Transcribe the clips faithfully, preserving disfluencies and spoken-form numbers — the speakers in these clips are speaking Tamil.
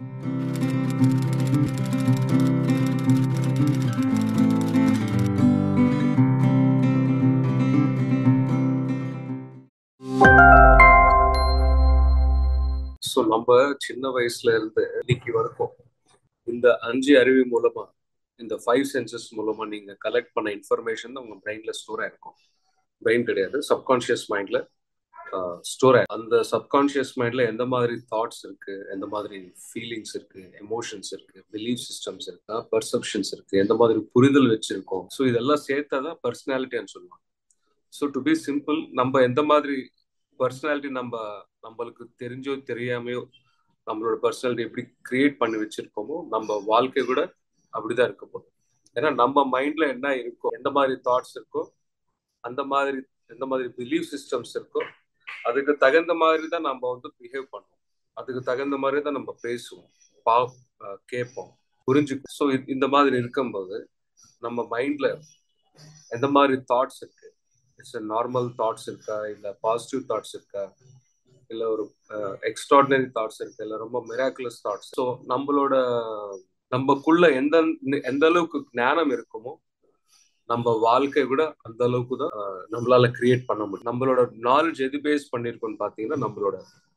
ஸோ நம்ம சின்ன வயசுல இருந்து இன்னைக்கு வரைக்கும் இந்த அஞ்சு அறிவு மூலமா, இந்த ஃபைவ் சென்சஸ் மூலமா நீங்க கலெக்ட் பண்ண இன்ஃபர்மேஷன் தான் உங்க பிரெயின்ல ஸ்டோர் ஆயிருக்கும். பிரெயின் கிடையாது, சப்கான்ஷியஸ் மைண்ட்ல ஸ்டோர் ஆயிருக்கும். அந்த சப்கான்ஷியஸ் மைண்ட்ல எந்த மாதிரி தாட்ஸ் இருக்கு, எந்த மாதிரி ஃபீலிங்ஸ் இருக்கு, எமோஷன்ஸ் இருக்கு, பிலீஃப் சிஸ்டம்ஸ் இருக்கா, பர்செப்ஷன்ஸ் இருக்கு, எந்த மாதிரி புரிதல் வச்சிருக்கோம், ஸோ இதெல்லாம் சேர்த்தாதான் பர்சனாலிட்டின்னு சொல்லுவாங்க. ஸோ டு பி சிம்பிள், நம்ம எந்த மாதிரி பர்சனாலிட்டி நம்ம நம்மளுக்கு தெரிஞ்சோ தெரியாமையோ நம்மளோட பர்சனாலிட்டி எப்படி கிரியேட் பண்ணி வச்சிருக்கோமோ, நம்ம வாழ்க்கை கூட அப்படிதான் இருக்க போதும். ஏன்னா நம்ம மைண்ட்ல என்ன இருக்கோ, எந்த மாதிரி தாட்ஸ் இருக்கோ, அந்த மாதிரி எந்த மாதிரி பிலீஃப் சிஸ்டம்ஸ் இருக்கோ, அதுக்கு தகுந்த மாதிரி தான் நம்ம வந்து பிஹேவ் பண்ணுவோம். அதுக்கு தகுந்த மாதிரி தான் நம்ம பேசுவோம், பா கேட்போம், புரிஞ்சுக்கும். ஸோ இந்த மாதிரி இருக்கும்போது நம்ம மைண்ட்ல எந்த மாதிரி தாட்ஸ் இருக்கு, இட்ஸ் நார்மல் தாட்ஸ் இருக்கா, இல்ல பாசிட்டிவ் தாட்ஸ் இருக்கா, இல்ல ஒரு எக்ஸ்ட்ராடினரி தாட்ஸ் இருக்கு, இல்ல ரொம்ப மிராக்குலஸ் தாட்ஸ். ஸோ நம்மளோட நம்மக்குள்ள எந்த எந்த அளவுக்கு ஞானம் இருக்குமோ, நம்ம வாழ்க்கை கூட அந்த அளவுக்கு தான் நம்மளால கிரியேட் பண்ண முடியும். நம்மளோட நாலேஜ் எது பேஸ் பண்ணிருக்கோம்னு பாத்தீங்கன்னா, நம்மளோட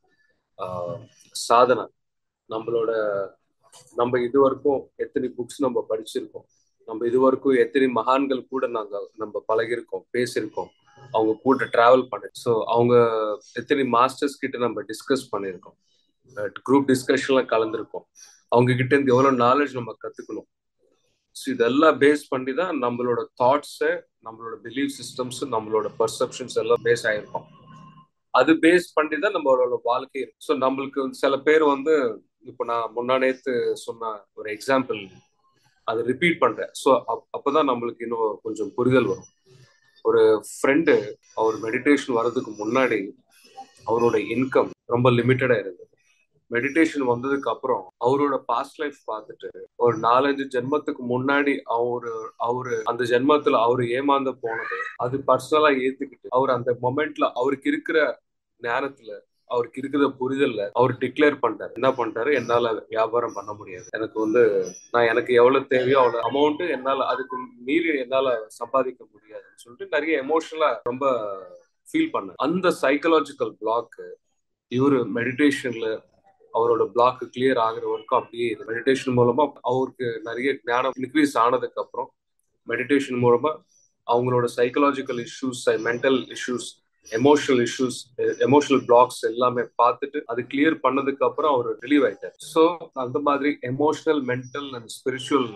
ஆஹ் சாதனை, நம்மளோட நம்ம இது வரைக்கும் எத்தனை புக்ஸ் நம்ம படிச்சிருக்கோம், நம்ம இது வரைக்கும் எத்தனை மகான்கள் கூட நாங்க நம்ம பழகிருக்கோம், பேசியிருக்கோம், அவங்க கூட டிராவல் பண்ணி, ஸோ அவங்க எத்தனை மாஸ்டர்ஸ் கிட்ட நம்ம டிஸ்கஸ் பண்ணியிருக்கோம், குரூப் டிஸ்கஷன்லாம் கலந்துருக்கோம், அவங்க கிட்ட இருந்து எவ்வளவு நாலேஜ் நம்ம கத்துக்கணும். ஸோ இதெல்லாம் பேஸ் பண்ணி தான் நம்மளோட தாட்ஸை, நம்மளோட பிலீவ் சிஸ்டம்ஸ், நம்மளோட பர்செப்ஷன்ஸ் எல்லாம் பேஸ் ஆயிருக்கும். அது பேஸ் பண்ணி தான் நம்மளோட வாழ்க்கை இருக்கு. ஸோ நம்மளுக்கு சில பேர் வந்து, இப்போ நான் முன்னா நேத்து சொன்ன ஒரு எக்ஸாம்பிள் அதை ரிப்பீட் பண்றேன். ஸோ அப்பதான் நம்மளுக்கு இன்னும் கொஞ்சம் புரிதல் வரும். ஒரு ஃப்ரெண்டு, அவர் மெடிடேஷன் வர்றதுக்கு முன்னாடி அவரோட இன்கம் ரொம்ப லிமிட்டடா இருந்தது. மெடிடேஷன் வந்ததுக்கு அப்புறம் அவரோட பாஸ்ட் லைஃப் பார்த்துட்டு, ஒரு நாலஞ்சு ஜென்மத்துக்கு முன்னாடி அவரு அவரு அந்த ஜென்மத்துல அவரு ஏமாந்து போனது, அது பர்சனலா ஏத்துக்கிட்டு, அவர் அந்த மொமெண்ட்ல அவருக்கு இருக்கிற ஞானத்துல, அவருக்கு இருக்கிற புரிதல்ல அவர் டிக்ளேர் பண்றாரு. என்ன பண்றாரு, என்னால வியாபாரம் பண்ண முடியாது, எனக்கு வந்து நான் எனக்கு எவ்வளவு தேவையோ அவ்வளவு அமௌண்ட் என்னால, அதுக்கு மீறி என்னால சம்பாதிக்க முடியாதுன்னு சொல்லிட்டு நிறைய எமோஷனலா ரொம்ப ஃபீல் பண்ண. அந்த சைக்கலாஜிக்கல் பிளாக் இவரு மெடிடேஷன்ல அவரோட பிளாக் கிளியர் ஆகுற வரைக்கும் அப்படியே இது. மெடிடேஷன் மூலமா அவருக்கு நிறைய ஞானம் இன்க்ரீஸ் ஆனதுக்கு அப்புறம், மெடிடேஷன் மூலமா அவங்களோட psychological issues, mental issues, emotional issues, emotional blocks எல்லாமே பார்த்துட்டு அது கிளியர் பண்ணதுக்கு அப்புறம் அவர் ரிலீவ் ஆயிட்டார். ஸோ அந்த மாதிரி emotional, mental and spiritual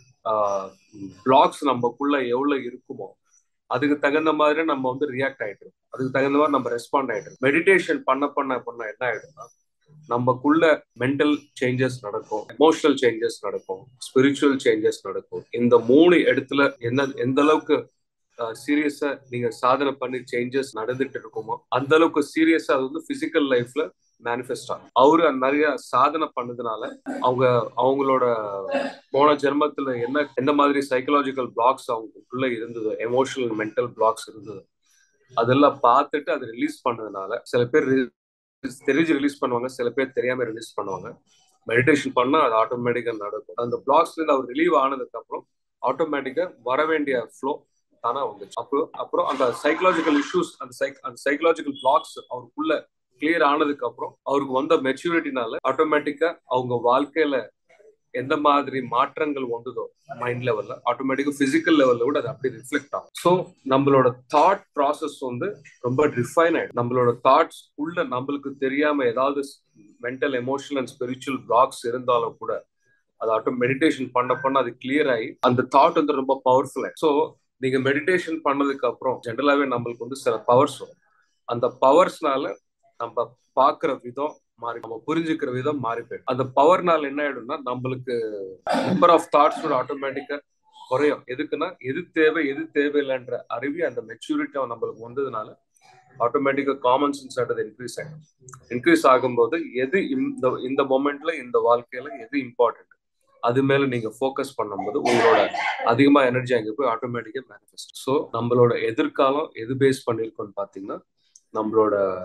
blocks நமக்குள்ள எவ்வளவு இருக்குமோ, அதுக்கு தகுந்த மாதிரி நம்ம வந்து ரியாக்ட் ஆயிட்டு, அதுக்கு தகுந்த மாதிரி நம்ம ரெஸ்பாண்ட் ஆயிட்டு. மெடிடேஷன் பண்ண பண்ண பண்ண என்ன ஆயிடும்னா, நமக்குள்ள மென்டல் சேஞ்சஸ் நடக்கும், எமோஷனல் சேஞ்சஸ் நடக்கும், ஸ்பிரிச்சுவல் சேஞ்சஸ் நடக்கும். இந்த மூணு இடத்துல என்ன எந்த அளவுக்கு சீரியஸா நீங்க சாதனை பண்ணி சேஞ்சஸ் நடந்துட்டு இருக்குமோ, அந்த அளவுக்கு சீரியஸா அது வந்து பிசிக்கல் லைஃப்ல மேனிஃபெஸ்ட் ஆகும். அவரு நிறைய சாதனை பண்ணதுனால அவங்க அவங்களோட போன ஜென்மத்துல என்ன எந்த மாதிரி சைக்கலாஜிக்கல் பிளாக்ஸ் அவங்களுக்குள்ள இருந்தது, எமோஷனல் மென்டல் பிளாக்ஸ் இருந்தது, அதெல்லாம் பார்த்துட்டு அதை ரிலீஸ் பண்ணதுனால, சில பேர் தெரிஞ்சு ரிலீஸ் பண்ணுவாங்க, சில பேர் தெரியாம ரிலீஸ் பண்ணுவாங்க. மெடிடேஷன் பண்ணா அது ஆட்டோமேட்டிக்கா நடக்கும். அந்த பிளாக்ஸ்ல இருந்து அவர் ரிலீவ் ஆனதுக்கு அப்புறம் ஆட்டோமேட்டிக்கா வர வேண்டிய ஃப்ளோ தானா வந்துச்சு. அப்புறம் அப்புறம் அந்த சைக்கலாஜிக்கல் இஷ்யூஸ், அந்த சைக் அந்த சைக்கலாஜிக்கல் பிளாக்ஸ் அவருக்குள்ள கிளியர் ஆனதுக்கு அப்புறம் அவருக்கு வந்த மெச்சூரிட்டினால ஆட்டோமேட்டிக்கா அவங்க வாழ்க்கையில எந்த மாதிரி மாற்றங்கள் வந்ததோ மைண்ட் லெவல்ல, ஆட்டோமேட்டிக்கா பிசிக்கல் லெவல்ல கூட அது அப்படி ரிஃப்ளெக்ட் ஆகும். ஸோ நம்மளோட தாட் ப்ராசஸ் வந்து ரொம்ப ரிஃபைன் ஆயிடும். நம்மளோட தாட்ஸ் உள்ள நம்மளுக்கு தெரியாம ஏதாவது mental, emotional and spiritual blocks இருந்தாலும் கூட அது ஆட்டோ மெடிடேஷன் பண்ண பண்ண அது கிளியர் ஆகி அந்த தாட் வந்து ரொம்ப பவர்ஃபுல் ஆயிடும். ஸோ நீங்க மெடிடேஷன் பண்ணதுக்கு அப்புறம் ஜென்ரலாவே நம்மளுக்கு வந்து சில பவர்ஸ் வரும். அந்த பவர்ஸ்னால நம்ம பாக்குற விதம் மாறி, நம்ம புரிஞ்சுக்கிற விதம் மாறி போயிடும். அந்த பவர்னால என்ன ஆயிடும்னா, நம்மளுக்கு நம்பர் ஆஃப் தாட்ஸ் ஆட்டோமேட்டிக்கா குறையும். எதுக்குன்னா, எது தேவை எது தேவையில்லைன்ற அறிவி அந்த மெச்சூரிட்டி நம்மளுக்கு வந்ததுனால ஆட்டோமேட்டிக்கா காமன் சென்ஸ் ஆட்டது இன்க்ரீஸ் ஆகும். இன்க்ரீஸ் ஆகும்போது எது இந்த இந்த மொமெண்ட்ல, இந்த வாழ்க்கையில எது இம்பார்ட்டன்ட், அது மேல நீங்க ஃபோக்கஸ் பண்ணும்போது உங்களோட அதிகமா எனர்ஜி அங்க போய் ஆட்டோமேட்டிக்கா மேனிஃபெஸ்ட். ஸோ நம்மளோட எதிர்காலம் எது பேஸ் பண்ணிருக்கோம்னு பாத்தீங்கன்னா, நம்மளோட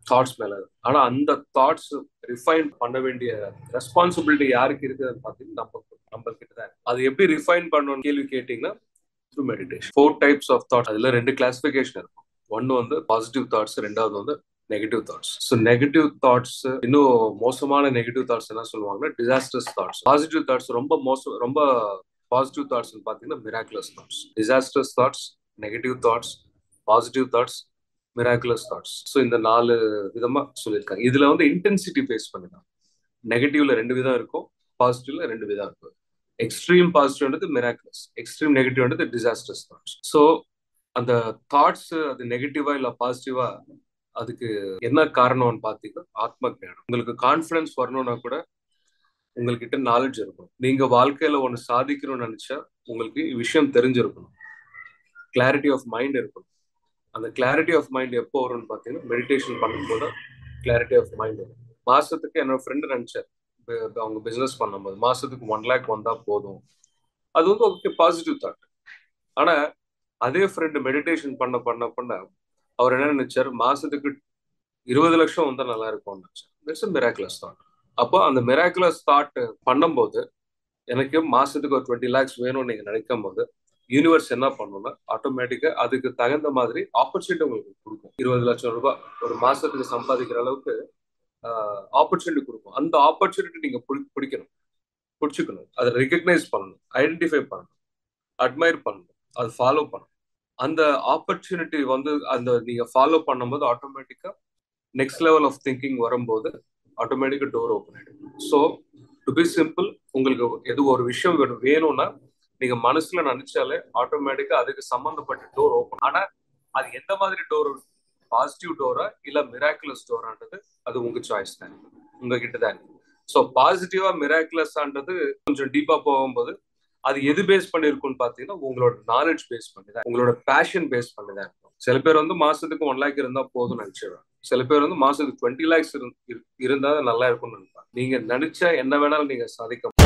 தாட்ஸ் மேல. ஆனா அந்த தாட்ஸ் ரிஃபைன் பண்ண வேண்டிய ரெஸ்பான்சிபிலிட்டி யாருக்கு இருக்குதுன்னு பாத்தீங்கன்னா நம்ம நம்ம கிட்ட தான். அது எப்படி ரிஃபைன் பண்ணணும் கேள்வி கேட்டீங்கன்னா through meditation. Four types of thought, அதுல ரெண்டு கிளாசிபிகேஷன் இருக்கும். ஒன்னு வந்து பாசிட்டிவ் தாட்ஸ், ரெண்டாவது வந்து negative thoughts. So negative thoughts, இன்னும் மோசமான நெகட்டிவ் தாட்ஸ் என்ன சொல்லுவாங்கன்னா டிசாஸ்டர்ஸ் தாட்ஸ். பாசிட்டிவ் தாட்ஸ் ரொம்ப மோசம், ரொம்ப பாசிட்டிவ் தாட்ஸ் பாத்தீங்கன்னா miraculous thoughts. Disasters thoughts, negative thoughts, positive thoughts, miraculous thoughts. So இந்த நாலு விதமா சொல்லியிருக்காங்க. இதுல வந்து இன்டென்சிட்டி பேஸ் பண்ணிதான். நெகட்டிவ்ல ரெண்டு விதம் இருக்கும், பாசிட்டிவ்ல ரெண்டு விதம் இருக்கும். எக்ஸ்ட்ரீம் பாசிட்டிவ்ன்றது மிராக்குலஸ், எக்ஸ்ட்ரீம் நெகட்டிவ்ன்றது டிசாஸ்டர்ஸ் தாட்ஸ். ஸோ அந்த தாட்ஸ் அது நெகட்டிவா இல்ல பாசிட்டிவா, அதுக்கு என்ன காரணம்னு பாத்தீங்கன்னா ஆத்ம ஞானம். உங்களுக்கு கான்பிடன்ஸ் வரணும்னா கூட உங்ககிட்ட நாலேஜ் இருக்கும். நீங்க வாழ்க்கையில ஒண்ணு சாதிக்கணும்னு நினைச்சா உங்களுக்கு விஷயம் தெரிஞ்சிருக்கணும். கிளாரிட்டி ஆஃப் மைண்ட் இருக்கணும். அந்த கிளாரிட்டி ஆஃப் மைண்ட் எப்போ வரும்னு பாத்தீங்கன்னா மெடிடேஷன் பண்ணும்போது கிளாரிட்டி ஆஃப் மைண்ட் வரும். மாசத்துக்கு என்னோட ஃப்ரெண்டு நினைச்சார், அவங்க பிசினஸ் பண்ணும்போது மாசத்துக்கு ஒன் லேக் வந்தா போதும், அது வந்து ஓகே பாசிட்டிவ் தாட். ஆனா அதே ஃப்ரெண்டு மெடிடேஷன் பண்ண பண்ண பண்ண அவர் என்ன நினைச்சார், மாசத்துக்கு இருபது லட்சம் வந்தா நல்லா இருக்கும்னு நினைச்சார். It's miraculous thought. அப்போ அந்த மிராக்குலஸ் தாட் பண்ணும்போது எனக்கு மாசத்துக்கு ஒரு டுவெண்ட்டி லேக்ஸ் வேணும்னு நீங்க நினைக்கும் போது யூனிவர்ஸ் என்ன பண்ணும்னா ஆட்டோமேட்டிக்கா அதுக்கு தகுந்த மாதிரி ஆப்பர்ச்சுனிட்டி உங்களுக்கு கொடுக்கும். இருபது லட்சம் ரூபாய் ஒரு மாசத்துக்கு சம்பாதிக்கிற அளவுக்கு ஆப்பர்ச்சுனிட்டி கொடுக்கும். அந்த ஆப்பர்ச்சுனிட்டி நீங்க பிடிக்கணும், பிடிச்சிக்கணும், அதை ரெகக்னைஸ் பண்ணணும், ஐடென்டிஃபை பண்ணணும், அட்மையர் பண்ணணும், அது ஃபாலோ பண்ணணும். அந்த ஆப்பர்ச்சுனிட்டி வந்து அந்த நீங்க ஃபாலோ பண்ணும்போது ஆட்டோமேட்டிக்கா நெக்ஸ்ட் லெவல் ஆஃப் திங்கிங் வரும்போது ஆட்டோமேட்டிக்கா டோர் ஓப்பன் ஆயிடும். ஸோ டு பி சிம்பிள், உங்களுக்கு எது ஒரு விஷயம் வேணும்னா நீங்க மனசுல நினைச்சாலே ஆட்டோமேட்டிக்கா அதுக்கு சம்பந்தப்பட்ட டோர் ஓப்பன். ஆனா அது எந்த மாதிரி டோர், பாசிட்டிவ் டோரா இல்ல மிராக்குலஸ் டோரான்றது அது உங்க சாய்ஸ் தான், உங்ககிட்ட தான். ஸோ பாசிட்டிவா மிராக்குலஸ்ன்றது கொஞ்சம் டீப்பா போகும்போது அது எது பேஸ் பண்ணிருக்கும்னு பாத்தீங்கன்னா உங்களோட நாலேஜ் பேஸ் பண்ணிதான், உங்களோட பேஷன் பேஸ் பண்ணிதான் இருக்கும். சில பேர் வந்து மாசத்துக்கு ஒன் லேக் இருந்தா போதும்னு நினைச்சிடுவாங்க. சில பேர் வந்து மாசத்துக்கு டுவெண்ட்டி லேக்ஸ் இருந்தா நல்லா இருக்கும்னு நினைப்பாங்க. நீங்க நினைச்சா என்ன வேணாலும் நீங்க சாதிக்க